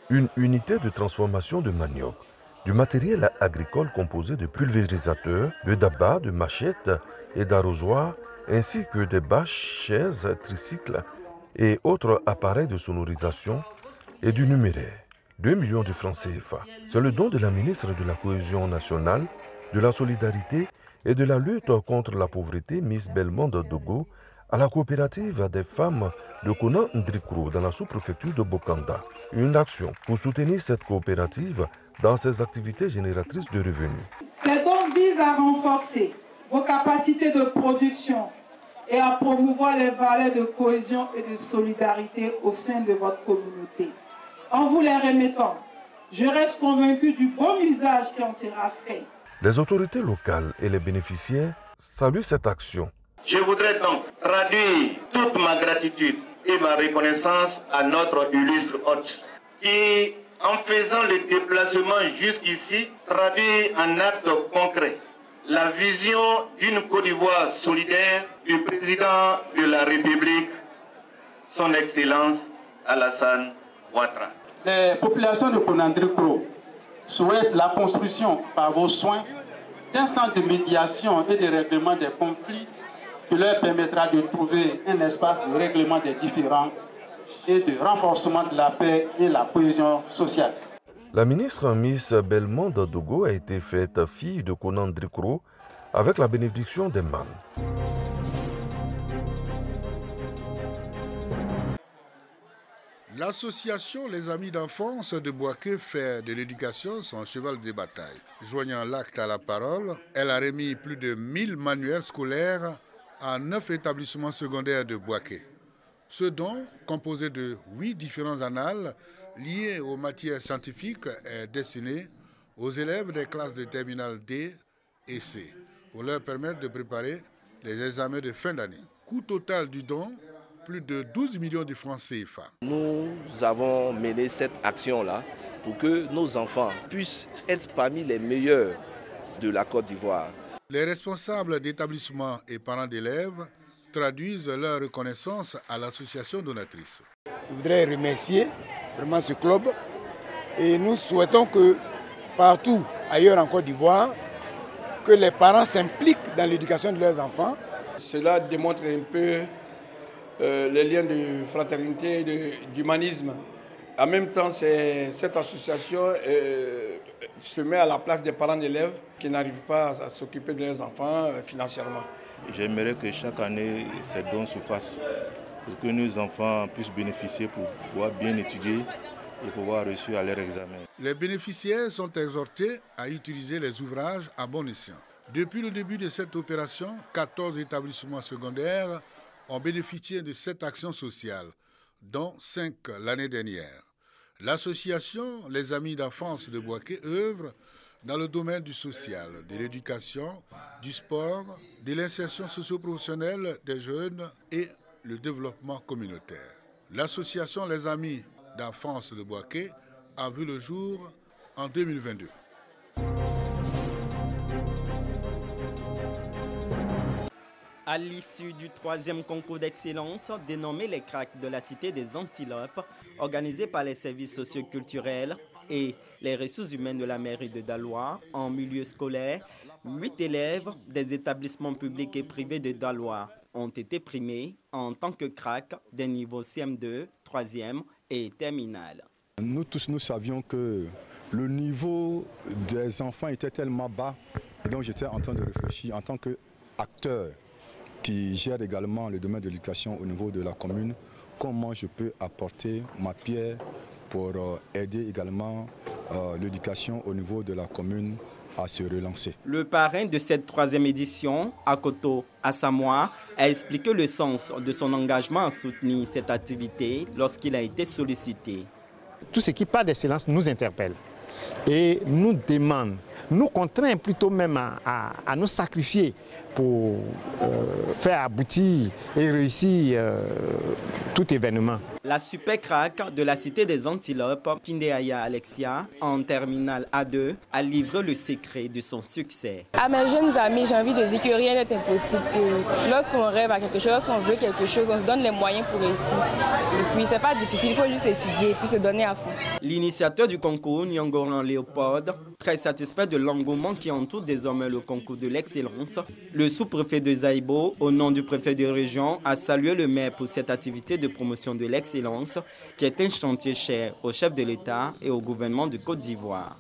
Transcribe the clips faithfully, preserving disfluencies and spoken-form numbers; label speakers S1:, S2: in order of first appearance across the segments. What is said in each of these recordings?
S1: Une unité de transformation de manioc, du matériel agricole composé de pulvérisateurs, de dabas, de machettes et d'arrosoirs, ainsi que des bâches, chaises, tricycles et autres appareils de sonorisation et du numéraire. deux millions de francs C F A. C'est le don de la ministre de la Cohésion nationale, de la solidarité et de la lutte contre la pauvreté, Miss Belmondo Dogo, à la coopérative des femmes de Kona Ndrikro dans la sous-préfecture de Bokanda. Une action pour soutenir cette coopérative dans ses activités génératrices de revenus.
S2: Ces dons visent à renforcer vos capacités de production et à promouvoir les valeurs de cohésion et de solidarité au sein de votre communauté. En vous les remettant, je reste convaincu du bon usage qui en sera fait.
S1: Les autorités locales et les bénéficiaires saluent cette action.
S3: Je voudrais donc traduire toute ma gratitude et ma reconnaissance à notre illustre hôte qui, en faisant le déplacement jusqu'ici, traduit en actes concrets la vision d'une Côte d'Ivoire solidaire du président de la République, son Excellence Alassane Ouattara.
S4: Les populations de Kona Ndrikro souhaitent la construction par vos soins d'un centre de médiation et de règlement des conflits qui leur permettra de trouver un espace de règlement des différends et de renforcement de la paix et la cohésion sociale.
S1: La ministre Miss Belmondo Dogo a été faite fille de Kona Ndrikro avec la bénédiction des mânes.
S5: L'association Les Amis d'enfance de Bouaké fait de l'éducation son cheval de bataille. Joignant l'acte à la parole, elle a remis plus de mille manuels scolaires à neuf établissements secondaires de Bouaké. Ce don, composé de huit différents annales liés aux matières scientifiques, est destiné aux élèves des classes de terminale D et C pour leur permettre de préparer les examens de fin d'année. Coût total du don, plus de douze millions de francs C F A.
S6: Nous avons mené cette action-là pour que nos enfants puissent être parmi les meilleurs de la Côte d'Ivoire.
S5: Les responsables d'établissements et parents d'élèves traduisent leur reconnaissance à l'association donatrice.
S7: Je voudrais remercier vraiment ce club et nous souhaitons que partout ailleurs en Côte d'Ivoire, que les parents s'impliquent dans l'éducation de leurs enfants.
S8: Cela démontre un peu euh, les liens de fraternité et d'humanisme. En même temps, cette association euh, se met à la place des parents d'élèves qui n'arrivent pas à s'occuper de leurs enfants euh, financièrement.
S9: J'aimerais que chaque année, ces dons se fassent pour que nos enfants puissent bénéficier pour pouvoir bien étudier et pouvoir réussir à leur examen.
S5: Les bénéficiaires sont exhortés à utiliser les ouvrages à bon escient. Depuis le début de cette opération, quatorze établissements secondaires ont bénéficié de cette action sociale, dont cinq l'année dernière. L'association Les Amis d'enfance de Bouaké œuvre dans le domaine du social, de l'éducation, du sport, de l'insertion socio-professionnelle des jeunes et le développement communautaire. L'association Les Amis d'enfance de Bouaké a vu le jour en deux mille vingt-deux.
S10: À l'issue du troisième concours d'excellence dénommé les Cracks de la Cité des Antilopes, organisé par les services socioculturels et les ressources humaines de la mairie de Daloa en milieu scolaire, huit élèves des établissements publics et privés de Daloa ont été primés en tant que cracks des niveaux C M deux, troisième et terminale.
S11: Nous tous, nous savions que le niveau des enfants était tellement bas, et donc j'étais en train de réfléchir en tant qu'acteur qui gère également le domaine de l'éducation au niveau de la commune, comment je peux apporter ma pierre pour aider également euh, l'éducation au niveau de la commune à se relancer.
S10: Le parrain de cette troisième édition, Akoto Asamoah, a expliqué le sens de son engagement à soutenir cette activité lorsqu'il a été sollicité.
S12: Tout ce qui parle d'excellence nous interpelle et nous demande nous contraint plutôt même à, à, à nous sacrifier pour euh, faire aboutir et réussir euh, tout événement.
S10: La super crack de la cité des Antilopes, Kindeaya Alexia, en terminale A deux, a livré le secret de son succès.
S13: À mes jeunes amis, j'ai envie de dire que rien n'est impossible. Lorsqu'on rêve à quelque chose, lorsqu'on veut quelque chose, on se donne les moyens pour réussir. Et puis c'est pas difficile, il faut juste étudier et puis se donner à fond.
S10: L'initiateur du concours, Nyongoran Léopold, très satisfait de l'engouement qui entoure désormais le concours de l'excellence, le sous-préfet de Zaïbo, au nom du préfet de région, a salué le maire pour cette activité de promotion de l'excellence qui est un chantier cher au chef de l'État et au gouvernement de Côte d'Ivoire.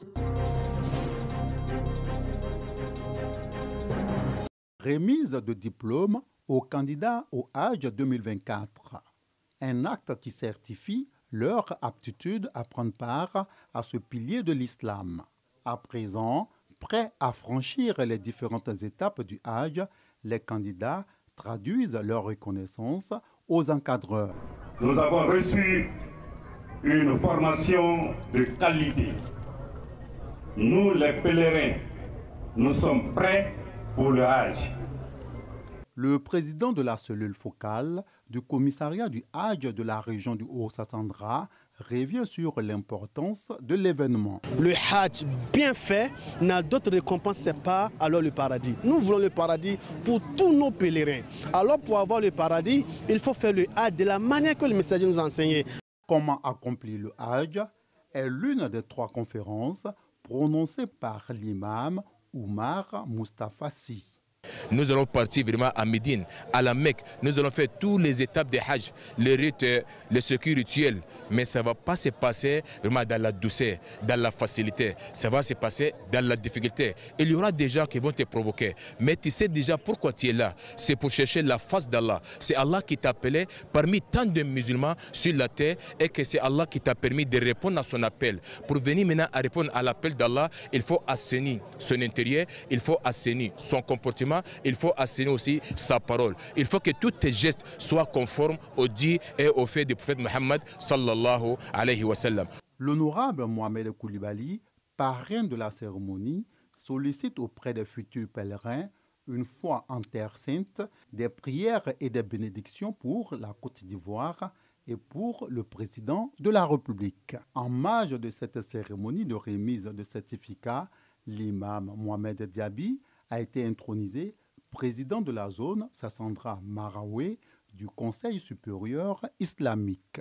S14: Remise de diplôme aux candidats au Hajj deux mille vingt-quatre. Un acte qui certifie leur aptitude à prendre part à ce pilier de l'islam. À présent, prêts à franchir les différentes étapes du Hajj, les candidats traduisent leur reconnaissance aux encadreurs.
S15: Nous avons reçu une formation de qualité. Nous, les pèlerins, nous sommes prêts pour le Hajj.
S14: Le président de la cellule focale du commissariat du Hajj de la région du Haut-Sassandra revient sur l'importance de l'événement.
S16: Le Hajj bien fait n'a d'autre récompense, c'est pas alors le paradis. Nous voulons le paradis pour tous nos pèlerins. Alors pour avoir le paradis, il faut faire le Hajj de la manière que le messager nous a enseigné.
S14: Comment accomplir le Hajj est l'une des trois conférences prononcées par l'imam Oumar Mustafa Sy.
S17: Nous allons partir vraiment à Médine, à la Mecque. Nous allons faire toutes les étapes des Hajj, les rites, les circuits rituels. Mais ça ne va pas se passer vraiment dans la douceur, dans la facilité. Ça va se passer dans la difficulté. Il y aura des gens qui vont te provoquer. Mais tu sais déjà pourquoi tu es là. C'est pour chercher la face d'Allah. C'est Allah qui t'a appelé parmi tant de musulmans sur la terre et que c'est Allah qui t'a permis de répondre à son appel. Pour venir maintenant à répondre à l'appel d'Allah, il faut assainir son intérieur, il faut assainir son comportement, il faut assainir aussi sa parole. Il faut que tous tes gestes soient conformes au dit et au fait du prophète Mohammed sallallahu alayhi wa sallam.
S14: L'honorable Mohamed Koulibaly, parrain de la cérémonie, sollicite auprès des futurs pèlerins, une fois en Terre Sainte, des prières et des bénédictions pour la Côte d'Ivoire et pour le président de la République. En marge de cette cérémonie de remise de certificats, l'imam Mohamed Diaby a été intronisé président de la zone Sassandra Maraoué du Conseil supérieur islamique.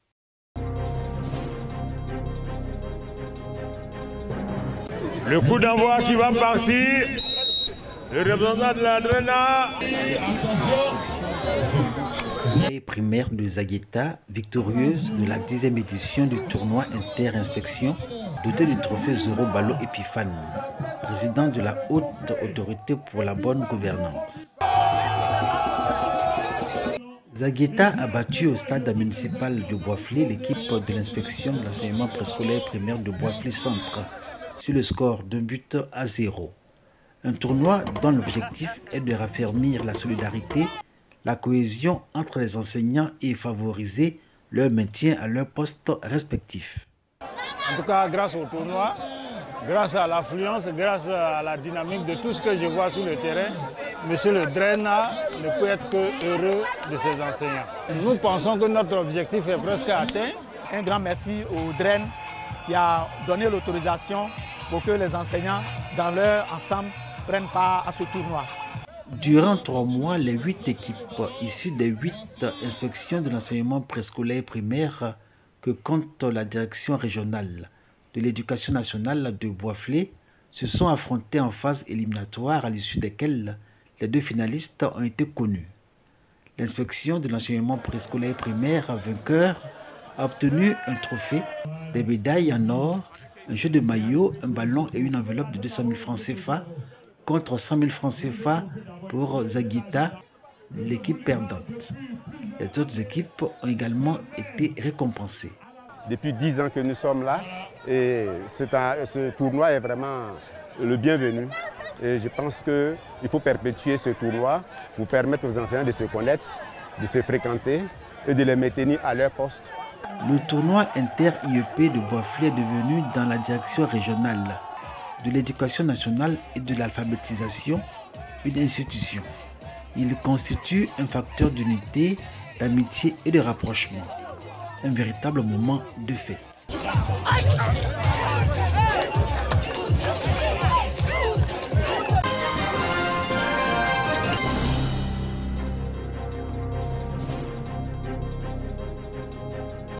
S18: Le coup d'envoi qui va partir, le représentant de la D R E N A.
S19: Primaire de Zagueta, victorieuse de la dixième édition du tournoi inter-inspection, doté du trophée Zoro Balo Epiphane, président de la haute autorité pour la bonne gouvernance. Zagueta a battu au stade municipal de Boisflé l'équipe de l'inspection de l'enseignement préscolaire primaire de Boisflé Centre sur le score d'un but à zéro. Un tournoi dont l'objectif est de raffermir la solidarité, la cohésion entre les enseignants et favoriser leur maintien à leur poste respectif.
S18: En tout cas, grâce au tournoi, grâce à l'affluence, grâce à la dynamique de tout ce que je vois sur le terrain, Monsieur le D R E N A ne peut être que heureux de ses enseignants. Nous pensons que notre objectif est presque atteint.
S20: Un grand merci au D R E N qui a donné l'autorisation pour que les enseignants, dans leur ensemble, prennent part à ce tournoi.
S19: Durant trois mois, les huit équipes issues des huit inspections de l'enseignement préscolaire primaire que compte la direction régionale de l'éducation nationale de Boisflé se sont affrontées en phase éliminatoire à l'issue desquelles les deux finalistes ont été connus. L'inspection de l'enseignement préscolaire primaire vainqueur a obtenu un trophée, des médailles en or, un jeu de maillot, un ballon et une enveloppe de deux cent mille francs C F A contre cent mille francs C F A pour Zagueta, l'équipe perdante. Les autres équipes ont également été récompensées.
S21: Depuis dix ans que nous sommes là et un, ce tournoi est vraiment le bienvenu. Et je pense qu'il faut perpétuer ce tournoi pour permettre aux enseignants de se connaître, de se fréquenter et de les maintenir à leur poste.
S19: Le tournoi inter-I E P de Boisflé est devenu dans la direction régionale de l'éducation nationale et de l'alphabétisation une institution. Il constitue un facteur d'unité, d'amitié et de rapprochement. Un véritable moment de fête.